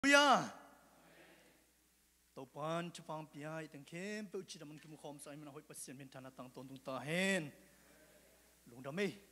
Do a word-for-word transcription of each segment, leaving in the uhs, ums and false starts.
Hallelujah. Tàu pan chụp phang piai tiếng khem bự chỉ đâm kim khom sai mình hội bát xiên mình thana tăng tôn tung ta hen lung đam mê.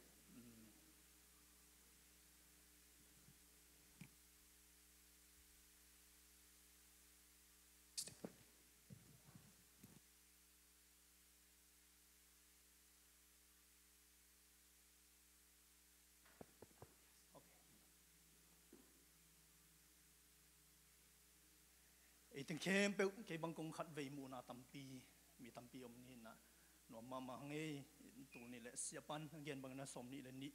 Tiếng khem bự cái băng công khát về mùa na tam pi mi tam pi om ni na nó mà mà nghe tụi này lại xia pan again bằng na som ni là ni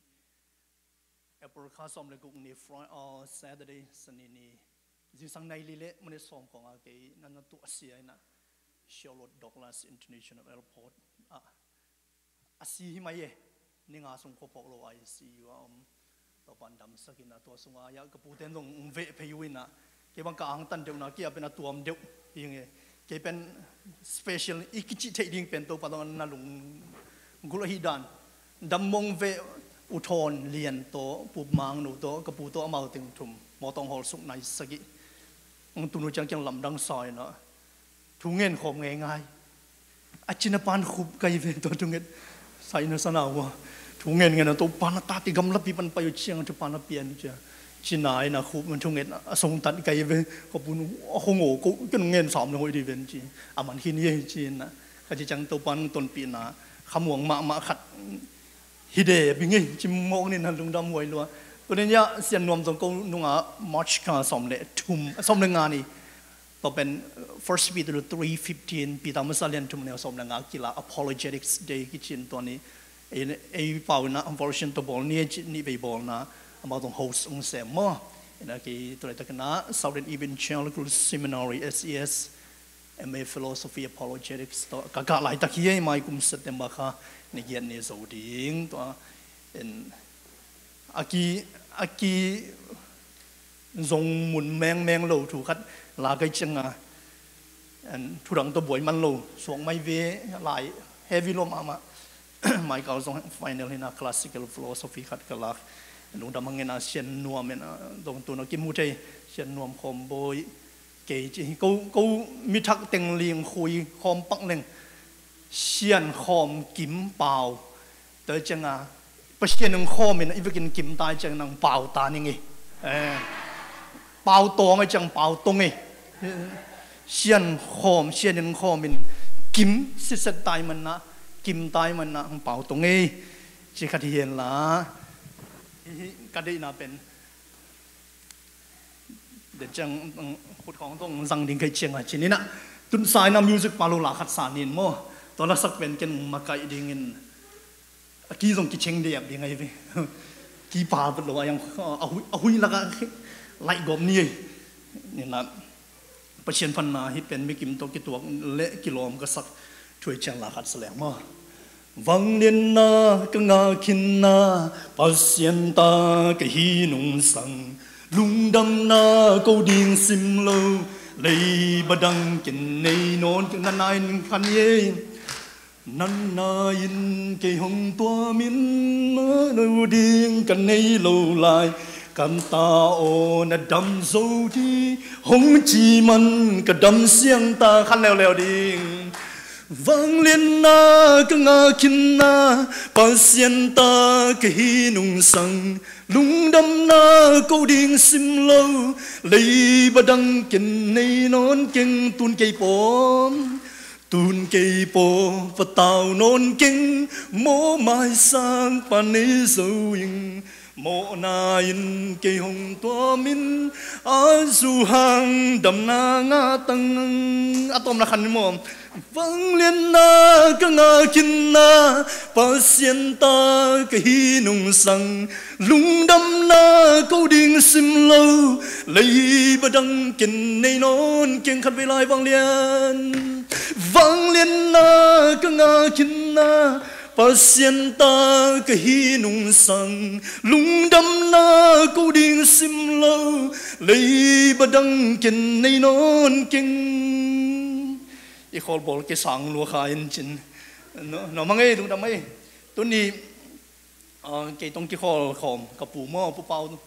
April khá som là cũng ni Friday or Saturday Sunday ni dù sang này li lệ mình somของcáiนั่นนั่นตัวเสียนะ Charlotte Douglas International Airport อ่ะอาศีหิมายนี่งาส่งข้อพกเราไอซีว่าอมตัวปันดำสักินะตัวส่งอายะกระปูเต็นลงเวพยุวินะเก็บบังกางตันเดียวนะเกี่ยเป็นตัวมเดียวยังไงเก็บเป็น special อีกจิตใจดิ่งเป็นตัวปัตตานนั่งกุลหิดานดำมงเวอุทธรเลียนตัวปูมังหนูตัวกระปูตัวมาถึงทุ่มมอตองหอลสุกในสกิตุนุจังจังลำดังซอยนะทุ่งเงินขมง่ายง่ายอาจินปานขุบไกเวตัวทุ่งเงินใส่ในสนามว่าทุ่งเงินเงินตัวปานตาติกำลับปีปันไปอยู่เชียงจุปานเปียนเจ้าชินายนะขุบมันทุ่งเงินส่งตัดไกเวขบุญหงโง่ก็ก็เงินสามเลยดีเวนจีอามันขี้นี่จีนนะก็จะจังตัวปานต้นปีนะขมวงมามาขัดฮิเดะเป็นไงจิมมองนี่นะลุงดำมวยลัวตัวนี้เนี่ยเสียนนวมตรงกงนุ่งอ่ะมาร์ชกันสมเด็จทุ่มสมเด็จงานนี่ต่อเป็น first Peter three fifteen ปีตามมาสเลียนทุ่มเนี่ยสมเด็จงานกีฬา apologetics day กิจตัวนี้ไอ้ไอ้เป่านะ unfortunate ตัวบอลนี่นี่ไปบอลนะมาตรง host องเสมอนะกี่ตัวนี้ตัวกันนะ Southern Evangelical Seminary เอส อี เอส เอ็ม เอ Philosophy Apologetics ตัวกะกะหลายตะกี้ไม่กุมเสด็จมาค่ะในเย็นนี้สูดิ้งตัวเป็นอากีอากีทรงหมุนแมงแมงโลถูกคัดลาไกจังอ่ะทุรังตัวบวยมันโลสวงไม่เวหลายเฮฟวี่ลมอามาหมายเขาทรงไฟแนลให้นะ classical philosophy คัดกันละหนูดำมังเงินอาเซียนนัวเมนะตรงตัวนักกิมมุใจเซียนนัวคอมโบยเกจิกูกูมีทักเต็งเลียงคุยคอมปักหนึ่งเซียนคอมกิมเปล่าแต่จังอ่ะประเซียนหนึ่งคอมเมนะอีกกินกิมตายจังนังเปล่าตานี่ไงเออเปล่าตัวไงจังเปล่าตรงไงเซียนคอมเซียนหนึ่งคอมเป็นกิมสิสตายมันนะกิมตายมันนะเปล่าตรงไงจีขัดเห็นละก็ได้น่าเป็นเดี๋ยวจังพูดของต้องสั่งดิ่งใครเชียงอ่ะทีนี้นะตุนสายน้ำมิวสิกปาลูลาขัดสานินมั่วตอนนั้นสักเป็นกันมาไกลดิ่งเงินกี่ส่งกี่เชียงเดียบยังไงพี่กี่ป่าเป็นหรือว่ายังเอาหุยเอาหุยแล้วก็ไล่กบนี่นี่นะประเชียนพันนาที่เป็นไม่กิมตัวกี่ตัวเละกิโลมก็สักช่วยเชียงลาขัดแสลงมั่ววังเลียนนาก็งาขินนาปัสยันตาก็ฮีนุ่งสังลุงดำนาก็ดิ่งซิมโลเลยบดังกินในนอนกันนายคันเย่นันนายินเกี่ยงตัวมินมาดูดิ่งกันในโลลายกันตาโอนะดำโซที่หงจีมันก็ดำเสียงตาคันแล้วแล้วดิ่งวังเลียนนาก็งาขินนาปัสยันตาก็ฮีนุ่งสังลุงดำนาก็ดิ่งซิมโลเลยบดังกินในนอนเก่งตุนเกยปอมตุนเกยปอปะเต่านอนเก่งโมไม้สร้างปานนี้สูงโมนายินเกยหงตัวมินอาสุหังดำนางาตังอะตอมนะคันมอมวังเลียนนาก็งาขินนาปัสยันตาก็ฮีนุ่งสังลุงดำนาก็ดิ่งซิมโลเลยบดังกินในนอนเก่งขัดเวลาวังเลียนวังเลียนนาก็งาขินนาปัสยันตาก็ฮีนุ่งสังลุงดำนาก็ดิ่งซิมโลเลยบดังกินในนอนเก่งอีกคนบอกแกสั่งลัวขายจริงเนาะเนาะมังเอ้ดูทำไมตัวนี้เอ่อแกต้องกี่ข้อของกับปู่หม้อปู่เปา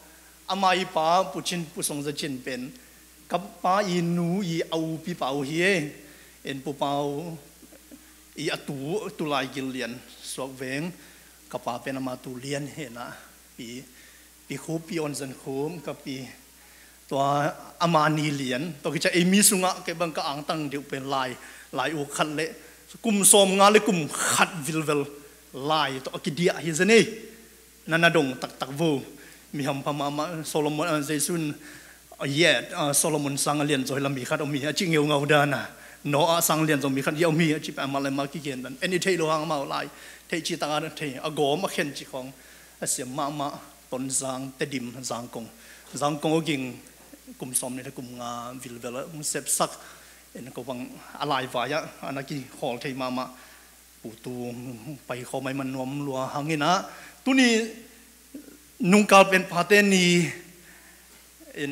อามาอีป้าผู้ชินผู้ทรงจะชินเป็นกับป้าอีนูอีเอาปีเป่าเฮียเอ็นผู้เป่าอีอตูตุลายกิเลียนสวกเวงกับป้าเป็นอามาตุเลียนเห็นนะปีปีคูปีออนซันคูมกับปีตัวอามานีเลียนตัวที่จะเอมิสุงะเก็บังก็อ่างตั้งเดียวเป็นลายลายอุคันเละกุมสมงาเลยกุมขัดวิลเวลลายตัวกิเดียฮิซนี่นันนาดงตักตักวูมีคำพม่าโซโลมอนเซซุนเย่โซโลมอนสังเลียนจอยลำมีขัดมีจิงเงาเงาดานะโนอาสังเลียนจอยมีขัดเยามีจิปมาเลยมากี่เกณฑ์นั้นเอ็นนี่เทโลหางมาลายเทจิตางานเทอโกมาเข็นจิของเสียมามาตนสังเตดิมสังกงสังกงก็กิ่งกุมสมเนี่ยกุมงาวิลเวลมุเซบซักเอ็นก็บังอะไรวายะอันนั้นกี่ฮอลเทมามาปูตูไปเขาไม่มันนวมลัวหางเงินนะตัวนี้นุ่งกาลเป็นพาเตนีเอ็น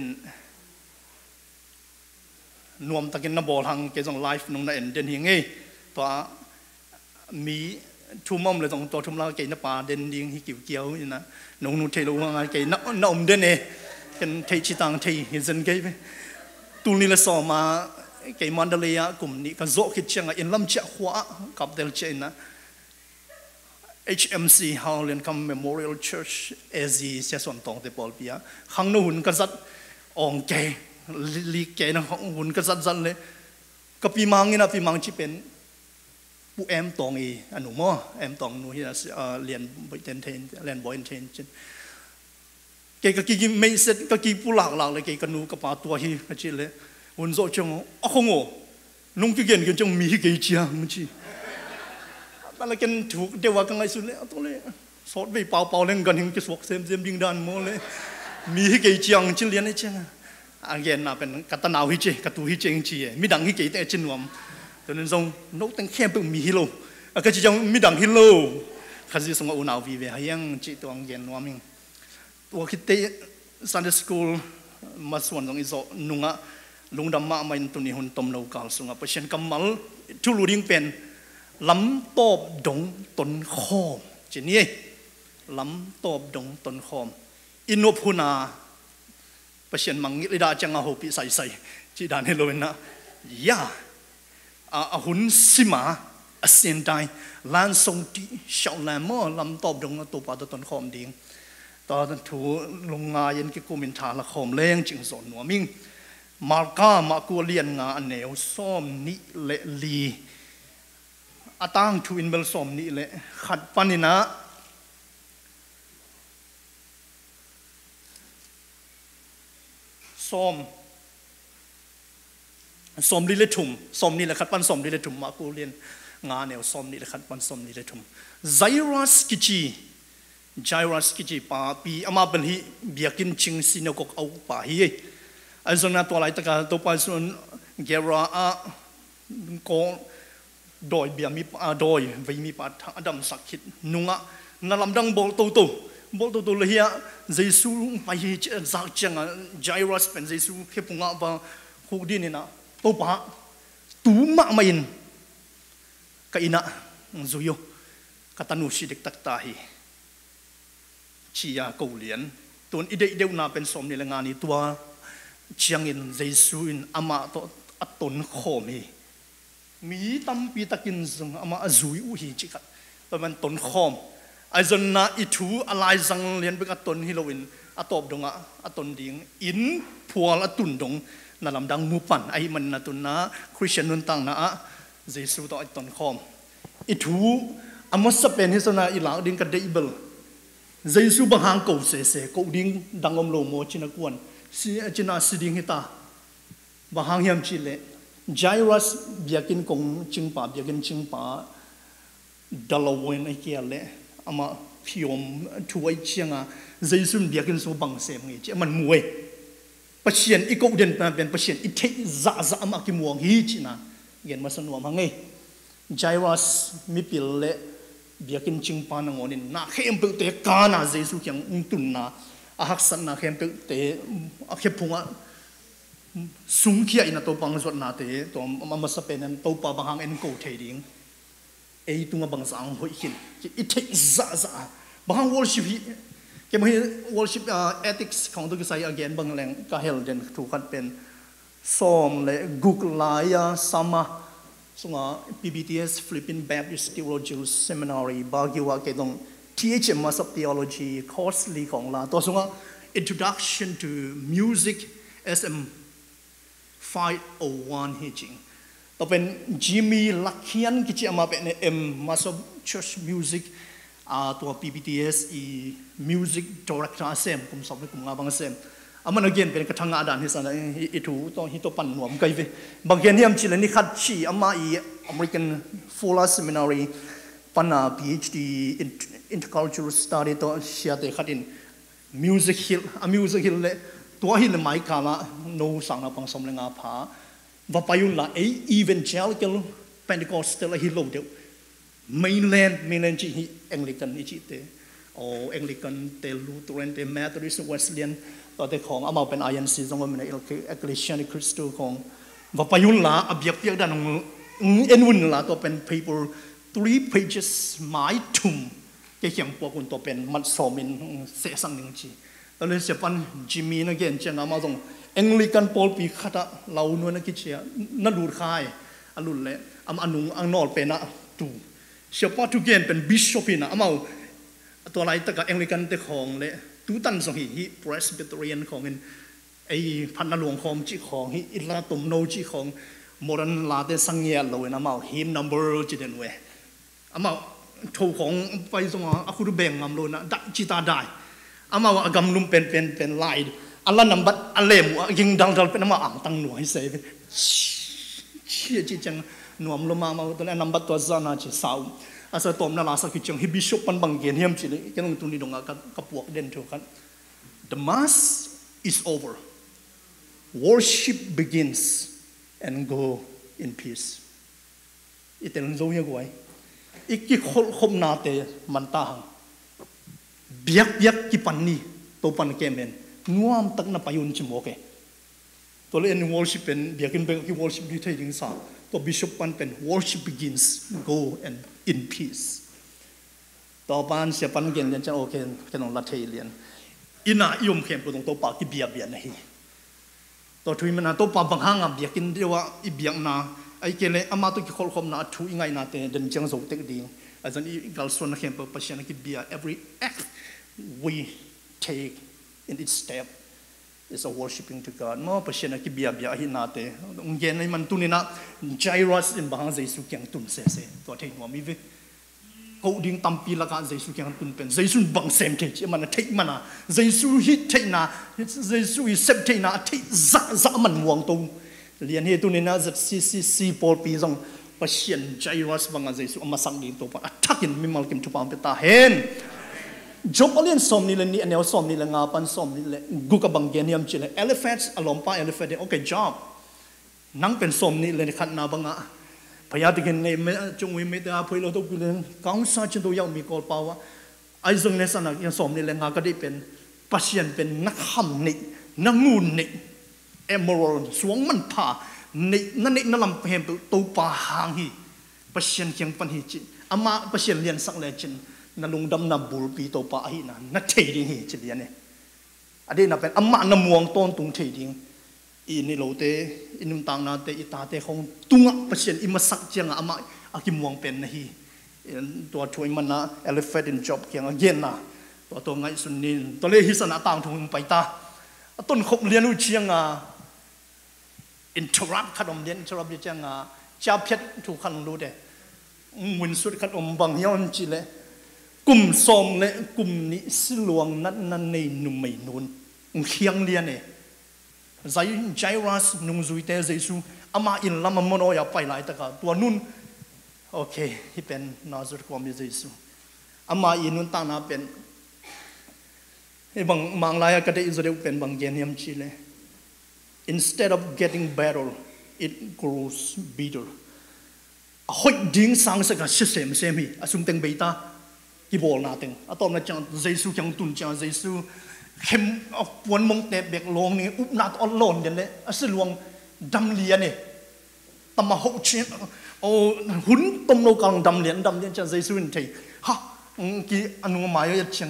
นวมตะกินนบอลทางเกี่ยวกับไลฟ์นุ่งนั่นเอ็นเดนหิงเอ้ตัวมีทุ่มมั่มเลยตรงตัวทุ่มละเกี่ยนป่าเดนดิงที่เกี่ยวเกี่ยวนี่นะนุ่งนุ่งเทลูงานเกี่ยนน้อมเดนเอกันเทชิตังเทหินเซนเกี่ยตัวนี้ละสอมาเกี่ยมันเดลียกลุ่มนี้ก็โจคิดเชียงอินลำเจ้าหัวกับเดลเจนนะH M C ฮาวเลนคัมเมโมเรียลเชิร์ชเอซีเสียส่วนตรงเตปอลเปียข้างนู้นก็จัดองเกลีเกนะข้างนู้นก็จัดจัดเลยก็ปีมังนี่นะปีมังที่เป็นผู้แอมตองอีอันหนูมั่วแอมตองหนูที่เรียนบอยเทนเทนเรียนบอยเทนเจนเกก็กี่ไม่เสร็จก็กี่ผู้หลากหลากเลยเกก็หนูกับปาตัวที่ก็จีเลยวันโซ่จงอ๋อคงอ๋นุ่งกี่เกณฑ์กันจงมีเกจียงจีแต่ละกันถูกเดี๋ยวว่ากันไงสุดเลยตัวเลยสอดไปเป่าเป่าเล่นกันเห็นจะสวกเซมเซมยิงดันโมเลยมีให้เกี่ยจียงจิเลียนไอ้เจ้าอันเย็นน่ะเป็นกัตนาวฮิเจกัตูฮิเจงจีมีดังฮิเจแต่จินวมตัวนั้นทรงนกตั้งแค่เป็นมีฮิโลก็จะยังมีดังฮิโลข้าจะส่งเอาหนาววีเวหยังจีตัวอันเย็นว่ามิงตัวคิดเตซันเดย์สคูลมาส่วนตรงอิโซนุงะลุงดำมาไม่ตุนีหุ่นตมโนกาลสุงะเพราะฉะนั้นกำมัลทุลุดิ้งเป็นลำตบดงต้นคอมจีนี่ลำตบดงต้นคอมอินโนพูนาเปเชียนมังลิดาจังอาหูปีใส่ใส่จีดานเฮโลเวนนะยาอาหุนสิมาเสียนใจลานทรงที่ชาวแลมอลำตบดงตัวปาต้นคอมดิ่งตอนถูลงงายันกิกูมินทาละคอมเลี้ยงจึงสอนหนัวมิงมาร์ก้ามากัวเลียนงาเนวซ้อมนิเลลีอาตังทูอินเบลสอมนี่แหละขัดปันนี่นะสอมสอมลิเลทุมสอมนี่แหละขัดปันสอมลิเลทุมมากูเรียนงานแนวสอมนี่แหละขัดปันสอมลิเลทุมไซรัสกิจีไซรัสกิจีป้าปีอามาเป็นฮีเบียกินชิงซินกกเอาป้าฮีไอ้ส่วนนั้นตัวอะไรตะการตัวไปส่วนเกราอะกองโดยเบียมีโดยวิมีปัดอดัมสักคิดนุงะนั่นลำดังบอลตูตูบอลตูตูเลยฮะเยซูไปจากจังไจรัสเป็นเยซูแค่ปุ่งอ่ะบางคูดีนี่นะตัวป้าตูมะไม่ยินก็อินะจุยกตันุสิเด็กตักตาฮีชียาเกาเลียนตัวอีเดเดวนาเป็นสมในงานนี้ตัวเชียงอินเยซูอินอามาตัวอัตตนโคมีมีตั้มปีตะกินซึ่งอามาจุยอุหิจิกัดประมาณต้นคอมไอ้จนน่าอิทูอะไรสังเลียนเป็นอัตตนฮิโลวินอัตตบดงอ่ะอัตตนดิ่งอินพัวละตุนดงนั่นลำดังมูปันไอ้มันน่ะตุนนะคริสเตียนนุนตังนะอ่ะเยซูต่อไอ้ต้นคอมอิทูอามาสเปนฮิสนาอิหลังดิ่งกันเดอิเบลเยซูบางหางกูเสเสกูดิ่งดังอมโลโมชินักวนสิจินาสิดิ่งฮิตาบางหางยามจิเลไจรัสเบียกินกงจิงป่าเบียกินจิงป่าดัลลเวนไอเกียเล่อามาพิอมช่วยเชียงอ่ะเยซูเบียกินโซบังเซมงี้เจ้ามันมวยประเชียนอีกเด่นเป็นประเชียนอีเทจ่าจ่ามากิมวงฮีจินะเย็นมาสนุกมั้งไงไจรัสมีปิลเล่เบียกินจิงป่านงอนินน่าเข้มเปิลเตะกาน่ะเยซูยังอุ้งตุนน่ะอาหักสันน่ะเข้มเปิลเตะอาเข้มพุงอ่ะสุงเขียอินตัวบังสวดนาเตตัวมันมาสเปนนั้นตัวปะบังหางเอ็นโกเทดิ้งไอตัวบังสังหอยขินอิทธิจ่าจ่าบังวอลชิพีเกี่ยวกับ worship ethics ของตัวกิจ again บางแหล่งก็เฮลเดนถูกขัดเป็นซ้อมและ Google ไลน์สมาส่ง P B T S Philippine Baptist Theological Seminary บางกี่ว่าเกี่ยวกับ T H M Master Theology course ลีของเราตัวส่ง Introduction to Music เอส M ห้าศูนย์หนึ่งจริงตัวเป็น Jimmy ลักเขียนกิจมาเป็น M Master Church Musicตัว P B T S อี Music Director เซมกุมสอบในกุมงาบางเซมอามันagainเป็นกระทั่งอาดานที่สันอิทูต้องฮิตตัวปั่นหนวมไกลเวบางเกณฑ์ที่อันจิเลนิคัดชีอามาอี American Fuller Seminary ปัน PhD in Intercultural Study ตัวเชียร์เตะขัดอิน Music Hill อ่ะ Music Hill เลยตัวหินไม่กาละโน้สังนับปังสมเลงอาผาว่าไปยุ่งละไอ Evangelical Pentecostal ฮิลโลเดียว Mainland Mainland จีอังกฤษนี่จีเตะโอ้อังกฤษเตะลูเทอรันเตะ Methodist Wesleyanตัวเด็กของอามาเป็น I N C ตรงนั้นเป็นเอกเลเชียนคริสต์ของว่าไปยุ่งละอภิเษกด้านของเอ็นวุ่นละตัวเป็น paper three pages หมายถุ่มเกี่ยวกับพวกคนตัวเป็นมัดสมินเสสังหนึ่งจีตอนนี้เสียปันจิมีนักเรียนเจ้าอามาตรงอังกฤษปอลปีขัดเราโน่นนักกิจเชียนั่นดูดคายอันรุ่นเลยอามาอันนุ่งอันนอลเป็นนะตูเสียปันทุกเรียนเป็นบิชอปนะอามาตัวอะไรแต่กับอังกฤษเด็กของเลยตูตันสหิฮิ Presbyterian ของไอ้พันนหลวงของจีของฮิอิลาตุมโนจีของโมรันลาเตสังเงียเลยนะมาฮิมนัมเบอร์จีเดนเวอามาถูกของไปสงอาคุรุเบงงามโลนะดัจิตาได้อามาว่ากำลุมเป็นเป็นเป็นลายอัลลานัมบัดอัลเลมยิงดังดังเป็นมาอ่างตั้งหน่วยเสพเชี่ยจีจังหน่วมลงมามาตัวนั้นนัมบัดตัวซานาจีสาวอาศัยตอมนาลาสักจังฮิบิชปันบังเกียนเฮียมจิเลยแค่ตรงนี้ตรงกับกับพวกเด่นถูกกัน The mass is over worship begins and go in peace อีแต่ลงโซ่ยังไงอีกกี่คนคมนาเตมันตาหังเบียกเบียกกี่ปันนี่ตัวปันเกมเองง่วมตักนับไปยุนจิโมเกตัวเล่น worship เป็นเบียกินเป็นกี่ worship ที่เที่ยงสาตัว bishop ปันเป็น worship begins go and in peace ต่อไปเสียปันเกณฑ์จะโอเคแค่น้องลัทธิเรียนอิน่ายมเข้มกูต้องตัวปากที่เบียเบียนี่ตัวทุยมันนะตัวปากบางห้างอ่ะเบียกินเดียวว่าอีเบียนาไอ้เกณฑ์เลยอามาตัวกี่คนคมนะทุยไงนะแต่เดินจังสุเต็กดีอาจารย์อีกัลส่วนนักเข้มเปิดประชันกี่เบีย every act we take in its step is a worshiping to God มั่วประชันกี่เบียเบียหินาแต่องค์เกณฑ์ในมันตุนี่นะ Jairus อินบางใจสุขยังตุนเสเสตัวเทหัวมีวิกูดิ้งตั้มปีละกันใจสุขยังตุนเป็นใจสุบังเซมเทจมันเทมันนะใจสุฮิตเทนะใจสุฮิเซมเทนะเทจะจะมันวางตัวเรียนเหตุนี้นะ Z C C C ปอลปีส่งประชัน Jairus บางใจสุมาสังดีตัวปะทักอินมิมัลกิมทุบามเปตาเห็นจบเรียนสอมนี่เลยนี่อันนี้สอมนี่เลยงาปันสอมนี่เลยกูกับบังเกียนยามจิเลย elephants อารมณ์ป้า elephant โอเค job นั่งเป็นสอมนี่เลยขัดนาบังอ่ะพยาธิกันในเมื่อจงวิมิตาพูดเราต้องพูดเรื่องก้าวซาจินตัวยาวมีกอลปาวะไอ้ส่วนในสนามยังสอมนี่เลยงาก็ได้เป็นปัจจัยเป็นนักขำนี่นักงูนี่เอมอรัลสวงมันผ่านี่นั่นนี่นั่นลำเพมตัวป่าหางฮีปัจจัยยังปันฮีจิอามาปัจจัยเรียนสักเลยจินนั่นลุงดำนับบุลปีตัวป่าฮีนะนักเทดิ้งฮีจิเรียนเนี่ยอันนี้นับเป็นอามาน้ำมวงต้นตุงเทดิ้งอีนี่เราเตอินุตังนาเตอิตาเตของตุงปัจจัยอิมาสักเจียงอามาอากิมวงเป็นนะฮีตัวช่วยมันนะ elephant in job เกี่ยงเย็นนะตัวตัวไงสุนีตัวเลี้ยฮิสนาต่างทุงไปตาต้นขบเรียนรู้เชียงอ่ะ interrupt ขนมเรียน interrupt เชียงอ่ะจับเพชรถูกขันรู้เด้มุนสุดขนมบางย้อนจีเลยกลุ่มสมเลยกลุ่มนี้สิลวงนั่นนั่นในนุ่มไม่นุ่นเคียงเรียนเนี่ยใจใจรัสนุ่งจุยเตะใจสูอามาอินละมันมันโอยไปหลายตะกาตัวนุ่นโอเคที่เป็นนาจุดความมีใจสูอามาอินนุ่นตั้งนาเป็นบางบางรายก็ได้อิสราเอลเป็นบางเย็นยามชีเลย instead of getting better it grows bitter หอยดิ้งสังสกัดเสียมเสียมีอสุมเต็งเบต้ากี่บอลนาเต็งอะตอมนั้นจังใจสูจังตุนจังใจสูเข้มเอาปวนมงเตะเบกลงนี่อุบนาตอลอนเดี๋ยวเลยอสิลวงดำเลียเนี่ยตมาหกเชนโอ้หุ่นต้มโลกังดำเลียนดำเลียนจังใจสูนทีฮะกี่อนุมาเยอะจังอ่ะ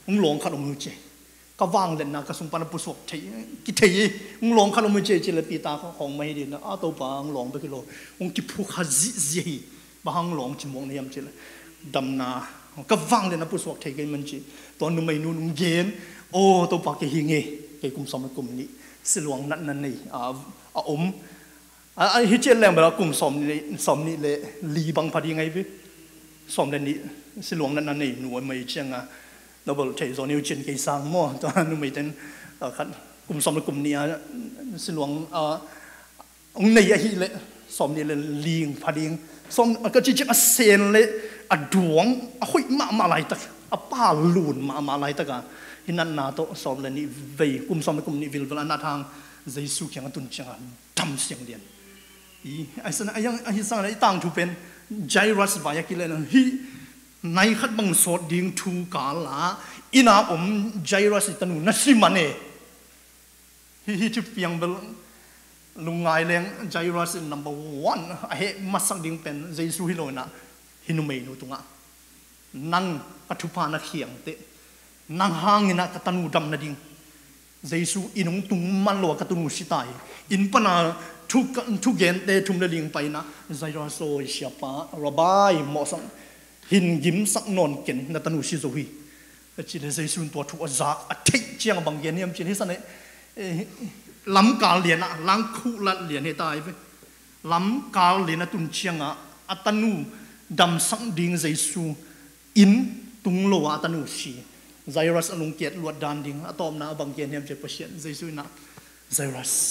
งหลงขัดมือเจก็วางเล่นนะก็ส่งปนปุสวกที่กิเทยงหลงขัดมือเจเจเลปีตาของไม่ดีนะอาตัวบางหลงไปกิโลงกิพุขจิจิบางหลงจิมงเนี่ยมเจเลดำนาก็วางเล่นนะปุสวกที่กันมันจีตอนนุ่มไม่นุ่มเย็นโอ้ตัวปากกิหิงเงกิกุมสมกุมนี้สิหลวงนั่นนั่นนี่อ่าอ่าอมอ่าฮิเจนแรงไปแล้วกุมสมนี่สมนี่เลยลีบังพอดีไงพี่สมเล่นนี้สิหลวงนั่นนั่นนี่หนูไม่เชียงอ่ะเราบอกใช้โซนิวจินกิสังมั่วตอนนู้นไม่เต้นขัดกลุ่มสมกลุ่มนี้สิหลวงอ่าองค์ในยะฮีเลยสมนี่เลยลิงพอดีสมก็จริงๆอ่ะเซนเลยอ่ะดวงอ่ะหุยมามาอะไรตักอ่ะป้าลูนมามาอะไรตักอ่ะฮินันนาโตสมเลยนี่เวกลุ่มสมกลุ่มนี้วิลเวลาหน้าทางใจสุขียงตุนจังดำเสียงเดียนอีไอ้สันไอ้ยังไอ้สังไอ้ต่างทุเป็นใจรัสบายกิเลนฮีในขัดบังสดดิ่งทูกาลาอินาอมใจรัสตันูนัสิมันเอฮิฮิจุดเพียงเบลลุงไงเลี้ยงใจรัส number one เฮมาสักดิ่งเป็นเจสุฮิโลนะฮินุเมนุตุงะนั่งอัฐุพานะเขียงเตนั่งห่างนะกตันูดำนะดิ่งเจสุอินุงตุงมันโลกตันูสิตายอินปนาทุกทุกเย็นเตทุมเดลิงไปนะใจรัสโอเชียปะระบายหมอสังหินยิ้มสักนอนเก่งนัตนุสิโซฮีจีเลเซซุนตัวถูกจากอัฐิเจียงบางเย็นเนี่ยจีนี่สันเนี่ยล้ำกาลเลียนอะล้างคู่ละเลียนให้ตายไปล้ำกาลเลียนตุนเชียงอะอัตนูดำสังดิ่งเจสูอินตุงโลอัตนูชีไซรัสลุงเกียรติลวดดานดิ่งอะตอมนะบางเย็นเนี่ยจะประเชียนเจสูนะไซรัส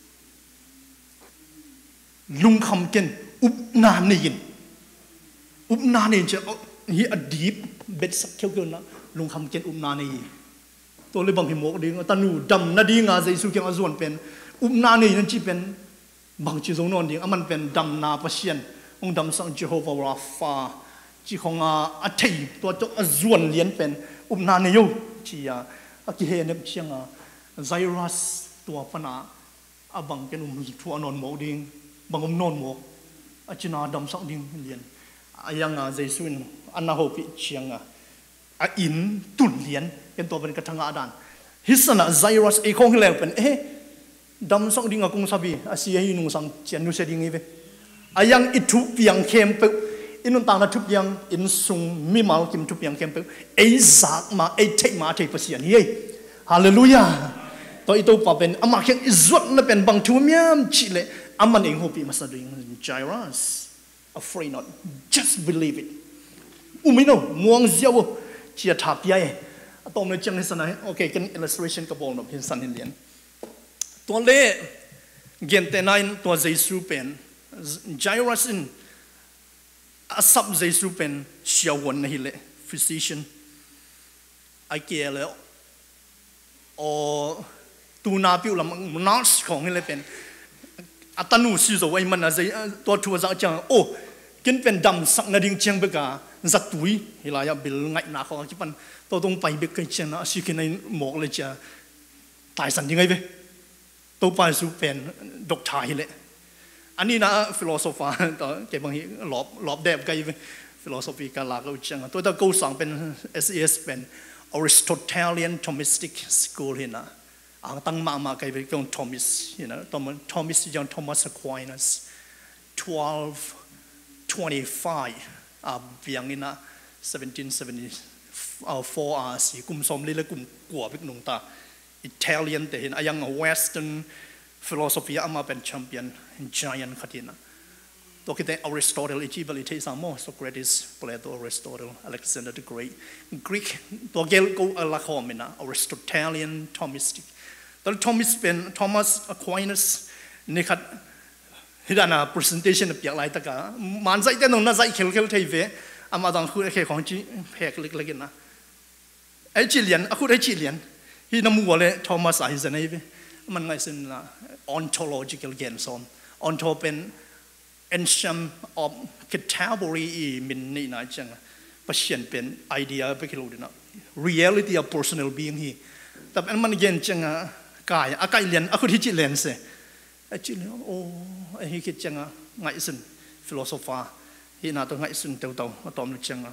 ลุงคำเก่งอุบนานนี่ยินอุปนานี่จะฮีอดีบเบ็ดสักเขียวๆนะลุงคำเกณฑ์อุปนานี่ตัวเลยบางพิมพ์ดิ้งตานูดำนาดีงาใจสุขียงอาส่วนเป็นอุปนานี่นั่นจีเป็นบางจีตรงนอนดิ้งมันเป็นดำนาพัชเชียนองดำสังเจโฮวาราฟาจีของอาทิตัวตัวอาส่วนเลี้ยนเป็นอุปนานี่อยู่จีอ่ะกิเฮเนมเชียงอ่ะไซรัสตัวพนาอ่ะบางเป็นอุ้มทัวนอนหมอดิ้งบางอุ้มนอนหมออาจีนาดำสังดิ้งเลี้ยนอายังอ่ะใจสุนอันน่าโหปิเชียงอ่ะอ่ะอินตุนเลียนเป็นตัวเป็นกระทังอาดานฮิสนะไซรัสเอคงเล่เป็นเอ๊ะดำสังดิ่งอ่ะคงสับีอาเซียฮินุสังเจียนุเสดิ่งอีเวอายังอิทุเปียงเข้มเปอินุต่างนัทุเปียงอินซุงมิมาลกิมทุเปียงเข้มเปเอซักมาเอเทมาเทปเสียนี่ฮาเลลูยาตัวอิตุปะเป็นอามาเขียนอิจวดนั่นเป็นบางทุ่มยามชิเลอามันเองโหปิมาสดิ่งไซรัสafraid not just believe it อุ้มไม่โน่มองเสียวเชียทับยัยตอนนี้จังให้สนายโอเคกัน illustration กับบอกหน่อยเห็นสันเห็นเลียนตัวเล่เกียนเตนายตัวเจสุเป็นไจรัสน์อาศับเจสุเป็นเชียววันนี่แหละ physician ไอเกี่ยแล้วโอ้ตูนาปิวลำนัสของนี่แหละเป็นอัตนูสิโซไว้มันอะไรตัวทัวร์จังโอ้กินเป็นดำสักนาดิ่งเชียงเบกาจัดตุยเฮลายาบิลไงนาของที่ปันตัวตรงไปเบกเชียงนะสิกินในหมอกเลยจะตายสันยังไงเว้ตัวไปสูเป็นดอกทายเลยอันนี้นะฟิโลโซฟาต่อเก็บบางทีหลอบหลอบแดบไกเว้ฟิโลโซฟีการหลักเราจังตัวตะกูสั่งเป็น เอส อี เอส เป็น Aristotelian Thomistic School เห็นนะอ่างตั้งมามาไกลไปก็ทอมิสyou know ตอนมันทอมิสยังทอมัสอควายนัส twelve twenty-five อ่าเบียงนี่นะ seventeen seventy-four อ่าสี่กลุ่มสมเลยและกลุ่มกว่าเป็นหนุ่มตา Italian แต่เห็นยัง Western philosophy อามาเป็นแชมเปี้ยน giant ขัดยินนะตัวคิดแต่ Aristotle อีกทีบริเทศามอ Socrates Plato Aristotle Alexander the Great Greek ตัวเกลกูอัลลาคอมินะ Aristotelian Thomisticตอนทอมิสเป็นทอมัสอควายนัสนี่ขัดฮิดานา presentation เปียกหลายตะกามันใจแต่นนน่าใจเขลเขลเทเวอามาดังคุยแค่ของจีแพกเล็กๆนะไอจิเลียนคุยไอจิเลียนฮินามัวเลยทอมัสไอเซนไอเวมันไงสินะ ontological เกณฑ์สอน onto เป็น ancient of category มินนี่นะจังประเชียนเป็น idea ไปคิดดูนะ reality of personal being ฮีแต่อันมันเย็นจังอะกายอากายเลียนอะคุที่จิเลียนเสไอจิเลียนโอ้ไอคิดจังอะไงสินฟิโลโซฟาฮีน่าต้องไงสินเต่าเต่าตอมจังอะ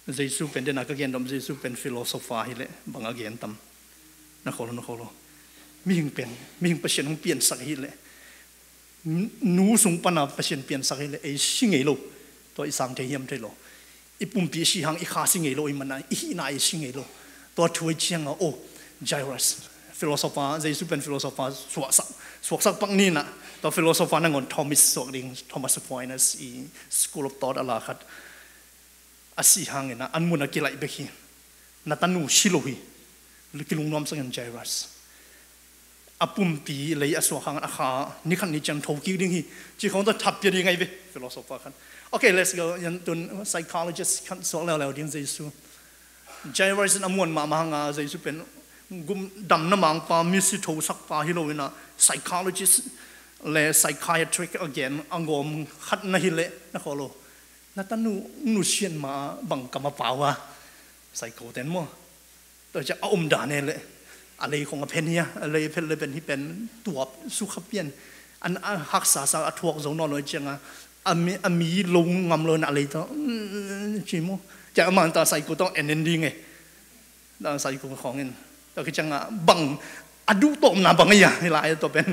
Giêsuเป็นเดนักเกียนดม Giêsu เป็นฟิโลโซฟาฮิเลบังเกียนตำนักขอนักขอมีหิงเป็นมีหิงประชันของเปลี่ยนสักฮิเลนูสุงปนาประชันเปลี่ยนสักฮิเลไอชิงเอโลตัวอีสังเทียมเทโลอีปุ่มปีชีหังอีขาชิงเอโลอีมันนะอีน่าอีชิงเอโลตัวช่วยเชียงโอไจรัสฟิโลโซฟา Giêsu เป็นฟิโลโซฟาสวกสักสวกสักปังนี่นะตัวฟิโลโซฟานั่งงอนทอมิสสวกดิงทอมัสฟอยนัสอีสกูลอฟทอตอะไรขัดอาศัยหางนะอันมุนักกิไลเบคีนัตันูชิโลฮีลูกกิลุงน้อมสังเกตไจรัสอาปุ่มปีเลยอาสวะหางอาคานี่ขันนี่จังทวีดิ้งฮีจีของตัวทับยังไงเว้ฟิโลโซฟาขันโอเค let's go ยันตุน psychologist ขันสวกแล้วแล้วดิ้งเจสุไจรัสอันมวนมามาหางาเจสุเป็นกุมดำน้ำมังปามิสิโตสักปาฮิโลวินะ psychologist และ psychiatric again อังกฤษขัดนะฮิเลนะขอโลนัตันนูนูเชียนมาบังกำมาเปล่าวะใส่โคเต็นมั้งแต่จะเอาอมด่าเนี่ยเลยอะไรของเพนเนี่ยอะไรเพนเลยเป็นที่เป็นตัวสุขเพียนอันหักษาสาทวกสงนอนเลยจังอ่ะอามีอามีลงงำเลยอะไรต่อชิโมจะเอามันต่อใส่กูต้องเอ็นเอ็นดิ้งไงต่อใส่กูของเงินแต่คือจังอ่ะบังอดูตมนะบังไงอย่างไรตัวเป็น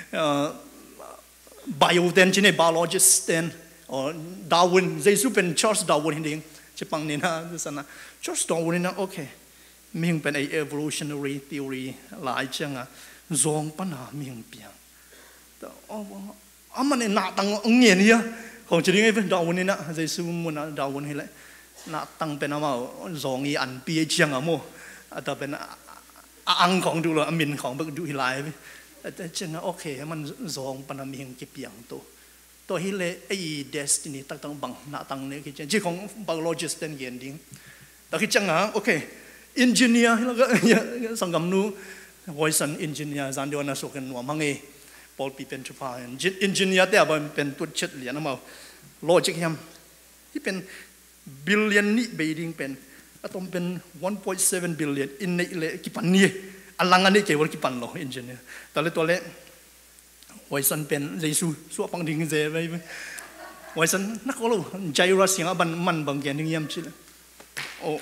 bioengineer biologist อ๋อดาวินเจสุเป็นชาร์ลส์ดาวินเองจะปังนี่นะดูสินะชาร์ลส์ดาวินนะโอเคมีเป็นไอ evolutionary theory หลายจังอ่ะจงปัญหามีเปียงแต่อ๋ออ่ะมันเนี่ยหน้าตั้งเงี้ยนี่อ่ะของจริงไอ้เป็นดาวินนี่นะเจสุมันนะดาวินนี่แหละหน้าตั้งเป็นอะไรจงอีอันปีจังอ่ะโมแต่เป็นอังของดูเลยอมินของดูฮิไลฟ์แต่จังอ่ะโอเคมันจงปัญหามีเปียงตัวตัวฮิเลไอ้ destiny ตั้งตั้งบังหน้าตั้งเนี่ยคือจังที่ของ biologist เป็นเย็นดิ้งแต่คือจังอ่ะโอเค engineer แล้วก็สังคมนู้ voice and engineer จานเดียวนะสุกันหนัวมังเอพอลปีเป็นชุดพา engineer แต่ว่าเป็นตัวเช็ดเหรียญนะมา logic ยังที่เป็น billion นี่เบดิ้งเป็นอะตอมเป็น one point seven billion อินในเลยกี่ปันนี่อันลังอันนี้เกี่ยวกับกี่ปันหรอ engineer แต่เลยตัวเล็กไว้สันเป็นเจสุสวปังดิ่งเจไปไว้สันนักโลใจรัสยังบันมันบางแกนยิ่งยำชิลโอ้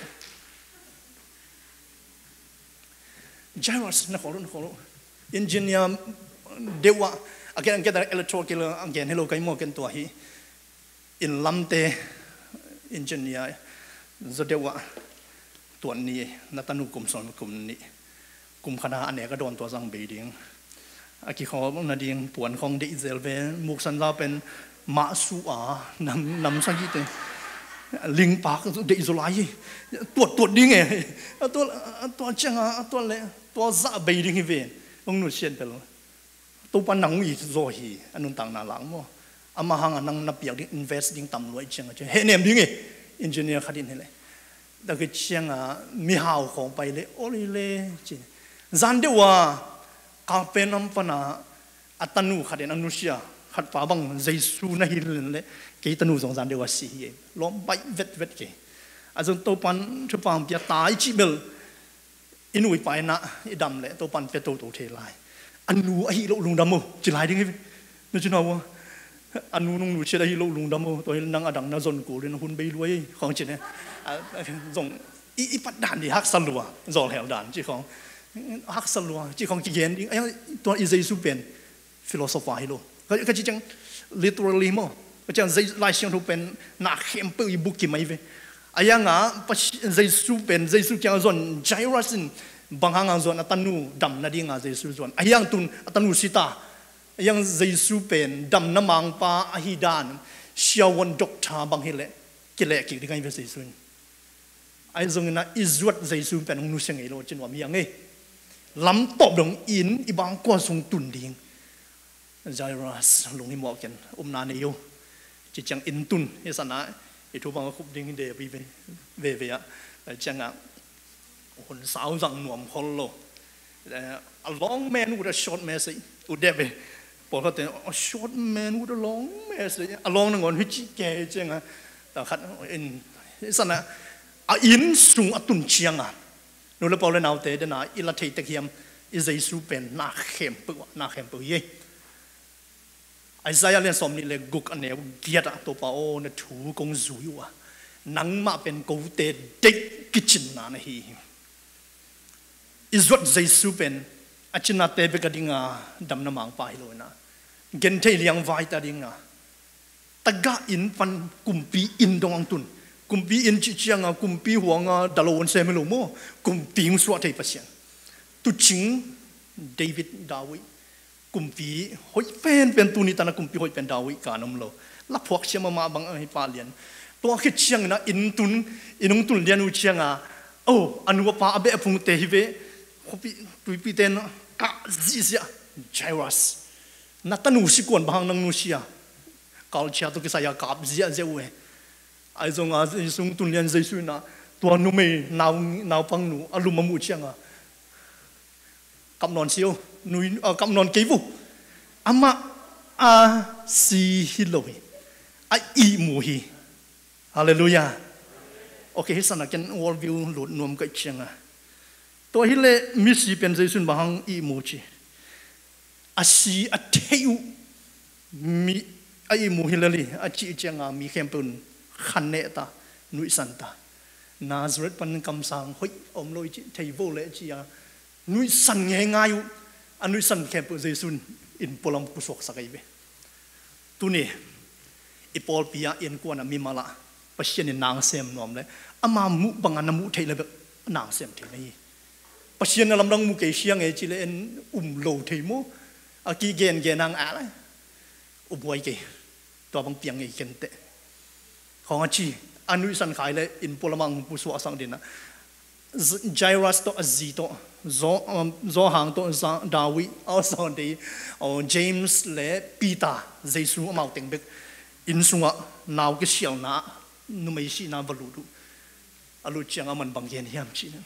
ใจรัสนักโลนักโลอินจิเนียร์เดี๋ยวว่าอันแกนแกแต่อิเล็กโทรกิลอันแกนให้เราใครมองกันตัวฮีอินลัมเตอินจิเนียร์จะเดี๋ยวว่าตัวนี้นักตันุกลุ่มสอนกลุ่มนี้กลุ่มคณะอันนี้ก็โดนตัวสังเบดิ้งอากิเขานาดีงปวนของเดอิเซลเวมุกสันเราเป็นมาสูอานำนำสังกิเตลิงปากเดอิโซไลตัวตัวดิ้งไงตัวตัวจังอ่ะตัวเล่ตัวซาเบดิ้งเวนองนุเชียนเป็นตัวปันนังอีโซฮีอันนู้นต่างนาหลังมั้งอามาหังอันนังนับเปียกดิ้งอินเวสดิ้งต่ำรวยจังอ่ะเฮเนมดิ้งไงอินจิเนียร์ขัดดินเลยแต่คือจังอ่ะมีหาวของไปเลยโอลิเล่จีจันเดียวว่าคาเฟ่น้ำปนาอัตนูขัดเอนอนุเชียขัดฟ้าบังเจสุนะฮิลเลยเกยตนูสงสารเดียวว่าสิเอล้อมไปเวทเวทเกยอาจจะตัวปันชุบปังเปียตายจิเบลอินุยไปนะอิดำเลยตัวปันเปียโตโตเทลายอันนูไอ้โลลุงดำโมจิลายดิ้งไงนึกชนะว่าอันนูนุ่งนูเชื่อไอ้โลลุงดำโมตัวนังอดังน่าจนกูเลยนะหุ่นใบรวยของจีเนี่ยส่งอีปัดด่านที่ฮักสลัวจอลแถวด่านจีของฮักสลัวจีของจีเย็นไอ้ตัวอิเจสุเป็นฟิโลโซฟาฮิโลก็ก็จีจัง literally มั้งก็จังใจลายเสียงทุเป็นนักเข้มเปื่อยบุกกี่ไม่เว้ไอ้ยังอ่ะปัจใจสุเป็นใจสุจังส่วนใจรัสน์บางครั้งส่วนอัตนูดำนาดีงาใจสุส่วนไอ้ยังตุนอัตนูสิตาไอ้ยังใจสุเป็นดำน้ำมังปาอหิดานเชียวันดอกชาบางเฮเลกิเลกิที่ไงเวใจสุนไอ้ตรงนั้นอิจวัดใจสุเป็นองนุเสียงไอ้โลจินว่ามีอย่างไงลำตบดงอินอีบางกว่าทรงตุนดิ่งใจรัสลงนี่หมอกกันอมนาเนียวจิจังอินตุนเฮสนะไอทุบางก็คุบดิ่งเดียบีเวเวเวียจังอ่ะคนสาวจังหนุ่มคนโล a long man with a short message อุดเดบบอกเขาแต่ a short man with a long message a long นั่งคนหิจิแกจังอ่ะแต่ขัดอินเฮสนะอินสูงอตุนเชียงอ่ะนู่นเราบอกเลยนาเตเดน่าอิลาเทตะเคียมอิเจสุเป็นนาเข้มปุ๊บนาเข้มปุ๊บยี่ไอ้ใจเรื่องสมนี่เลยกุกอันเนี้ยเกียรติตัวป้าโอ้เนี่ยถูกงจุยว่ะ nang ma pen ko te date kitchen na na hi is what Jesu pen achina te be ka dinga dam na mang pa hi lo na gen thei liang vai ta ding na taga in pan kumpi in dong ang tun kumpi in chi chiang a kumpi huanga dalon se me lo mo kumpi ng swat thei pasien tu ching David Dawi kumpi hoi pen pen tu ni ta na kumpi hoi pen Dawi ka nam lo la phok sia ma ma bang ai pa lian to khi chiang na in tun inung tun lian u chiang a oh anu pa abe phung te hi ve khopi tu pi ten ka ji sia Jairus na tanu si kon bang nang nu sia kal chia tu ke saya kap zia zia we ai zong a sung tun lian zai su na to nu me nau nau pang nu alu ma mu chiang a kam non siêu núi kam non kế vụ ama a si hi loi a i mu hi hallelujah okay sana ken world view lut nuam ka chiang a to hi le mi si pen zai sun bang i mu chi a si a theu mi a i mu hi le li a chi chiang a mi khem pun khan ne ta nui san ta Nazareth pan kam sang hoi om loi chi thei vo le chi a nui san nghe ngay u anh nui san khem pu Jesun in polam pusok sakai be tu ni ipol pia in ko na mi mala pasien in nang sem nom le ama mu bangan mu thei le nang sem thei nei pasien na lam dang mu ke siang e chi le en um lo thei mo a ki gen gen nang a le u boi ke to bang piang e ken te khong a chi anh nui san khai le in polamang pusok sang din na Jairus to azi to zo zo hang to Dawi also de James le Peter Jesu amau teng bek in sunga naw ke sial na nu mai si na valu du alu chiang aman bang yen hiam chi na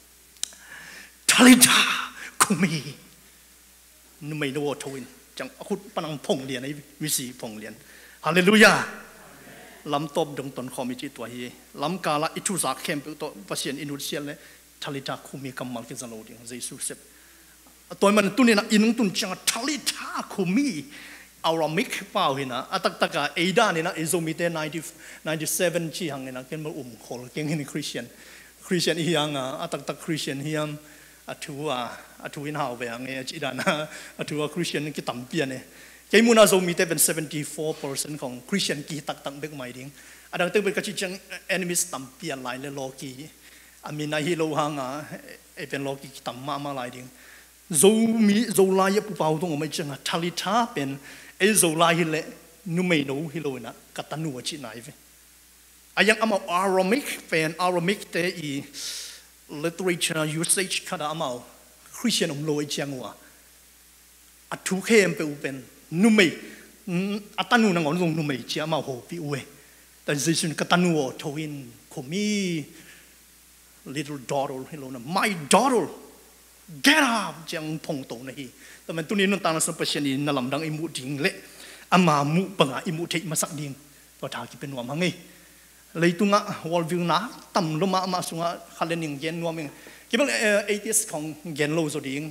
Talita kumi nu mai no thawin chang khut panang phong lian ai mi si phong lian hallelujah lam top dong ton khomi chi to hi lam kala itu za khem pe to pasien inut sial le Talita kumi kamal ke zalo ding Jesu sep toy man tunina inung tun chang Talita kumi Aramaic pau hina atak taka eida ni na izomite ninety ninety-seven chi hang na ken ma um khol keng hin Christian Christian hiang atak tak Christian hiam atua atuin hau ve ang e chi dana atua Christian ki tam pian e cái muna zo mi te ben seventy-four percentของ Christian ki tak tak bek mai ding adang te be ka chi chang enemies tam pian lai le lo ki amina hi lo hanga e ben lo ki tam ma ma lai ding zo mi zo lai ya pu pau tong mai chang Talita pen e zo lai hi le nu mai no hi lo na ka tanu chi nai ve ayang ama Aramaic pen Aramaic te i literature usage kada amao Christian om lo i chang wa atu khem pe u pen nu mei atanu na ngon nu mei chia ma ho pi we ta Jesu ka tanu o thoin khomi little daughter hello na my daughter get up jang phong to na hi ta man tunin non ta na sa pasien ni na lam dang imu ding le ama mu panga imu thei ma sak ding to tha ki pen wa ma ngai leitunga world view na tam lo ma ma sunga khalening gen no meng kibal atheist khong gen lo zo ding